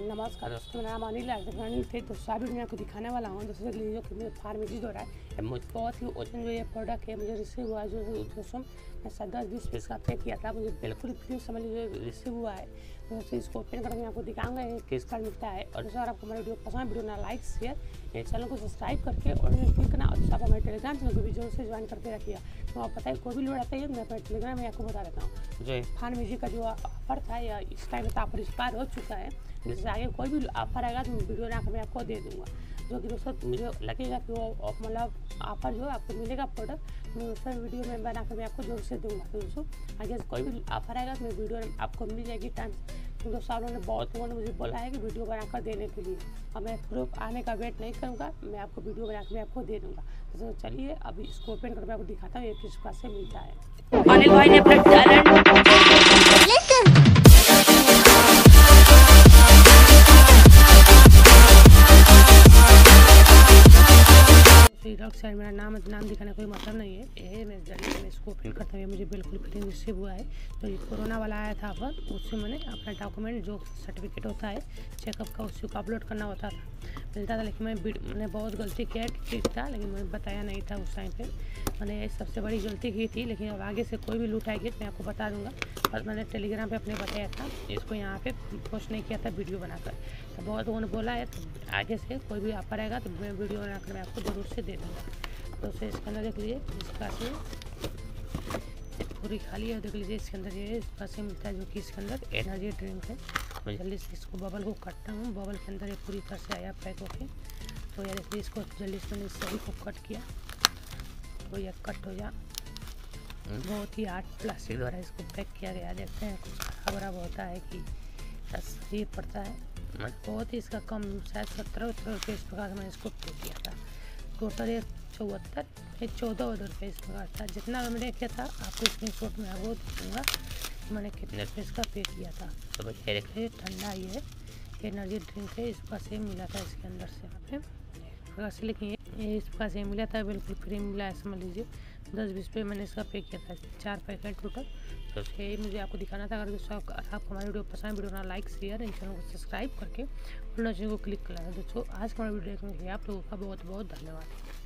नमस्कार दोस्तों, मेरा नाम अनिल थे। दोस्तों अभी मैं आपको दिखाने वाला हूँ दोस्तों देख लीजिए कि मुझे फार्मेसी हो रहा है। मुझे बहुत ही ओजन जो ये प्रोडक्ट है मुझे रिसीव हुआ है। जो दोस्तों मैं 10-20 पीस का पे किया था, मुझे बिल्कुल फ्री समझ लीजिए रिसीव हुआ है। दोस्तों इसको ओपन करके मैं आपको दिखाऊंगा किस कार्ड मिलता है। और दोस्तों अगर आपको हमारा वीडियो पसंद, वीडियो ना लाइक शेयर, ये चैनल को सब्सक्राइब करके और क्लिक करना। और दोस्तों आप हमारे टेलीग्राम चैनल को भी जरूर से ज्वाइन करके रखिए। तो आप पता है कोई भी लोड आता है मैं अपने टेलीग्राम में आपको बता देता हूँ। जो फार्मेसी का जो ऑफर था या इस टाइम में ऑफर एक्सपायर हो चुका है। जैसे आगे कोई भी ऑफर आएगा तो वीडियो बना कर मैं आपको दे दूँगा। जो कि दोस्तों मुझे लगेगा कि वो मतलब ऑफर जो आपको मिलेगा प्रोडक्ट मैं उसका वीडियो में बना कर मैं आपको जरूर से दूँगा। तो दोस्तों आगे कोई भी ऑफर आएगा तो मैं वीडियो आपको मिल जाएगी टाइम। तो दोस्तों आप लोगों ने बहुत लोगों ने मुझे बोला है कि वीडियो बनाकर देने के लिए। अब मैं प्रूफ आने का वेट नहीं करूँगा, मैं आपको वीडियो बना कर मैं आपको दे दूँगा। तो चलिए अभी इसको ओपन करके मैं आपको दिखाता हूँ ये किस प्रकार से मिलता है। अनिल भाई ने अपना टैलेंट साइड मेरा नाम दिखाने कोई मतलब नहीं है। ये मैं जल्दी में इसको ओपन करता हूँ। मुझे बिल्कुल फ्री रिसीव हुआ है। तो ये कोरोना वाला आया था पर उससे मैंने अपना डॉक्यूमेंट जो सर्टिफिकेट होता है चेकअप का उसी को अपलोड करना होता था मिलता था। लेकिन मैंने बहुत गलती किया ठीक था, लेकिन मैंने बताया नहीं था उस टाइम पे। मैंने सबसे बड़ी गलती की थी। लेकिन अब आगे से कोई भी लूट आएगी तो मैं आपको बता दूंगा। और मैंने टेलीग्राम पे अपने बताया था, इसको यहाँ पे पोस्ट नहीं किया था वीडियो बनाकर। तो बहुत लोगों ने बोला है तो आगे से कोई भी ऑफर आएगा तो मैं वीडियो बनाकर मैं आपको ज़रूर से दे दूँगा। तो उसे इसके अंदर देख लीजिए इसका से पूरी खाली है। देख लीजिए इसके अंदर ये इसका से मिलता है जो कि इसके अंदर एनर्जी ड्रिंक है। मैं जल्दी से इसको बबल को काटता हूँ। बबल के अंदर ये पूरी तरह से आया पैक होके। तो यार देखिए इसको जल्दी से मैंने सभी को कट किया तो यह कट हो जा। बहुत ही आर्ट प्लास्टिक द्वारा इसको पैक किया गया। देखते हैं कुछ खराब होता है कि ये पड़ता है। बहुत ही इसका कम शायद 17 रुपये इस प्रकार से मैंने इसको पे किया था। टोटल ये 14 रुपये इस प्रकार था। जितना मैंने किया था आपको स्क्रीनशॉट में वो दूँगा मैंने कितने रुपये इसका पे किया था। तो भैया देखिए ठंडा ये एनर्जी ड्रिंक है। इस प्रकार से मिला था इसके अंदर से यहाँ पे प्रकार से। लेकिन ये इस प्रकार से मिला था बिल्कुल फ्री मिला है समझ लीजिए। 10-20 पे मैंने इसका पे किया था 4 पैकेट टोटल। तो यही मुझे आपको दिखाना था। अगर दोस्तों आपको हमारी वीडियो पसंद वीडियो ना लाइक शेयर चैनल को सब्सक्राइब करके उन चीज़ों को क्लिक करना है। दोस्तों आज का हमारा वीडियो देखने के लिए आप लोगों का बहुत बहुत धन्यवाद।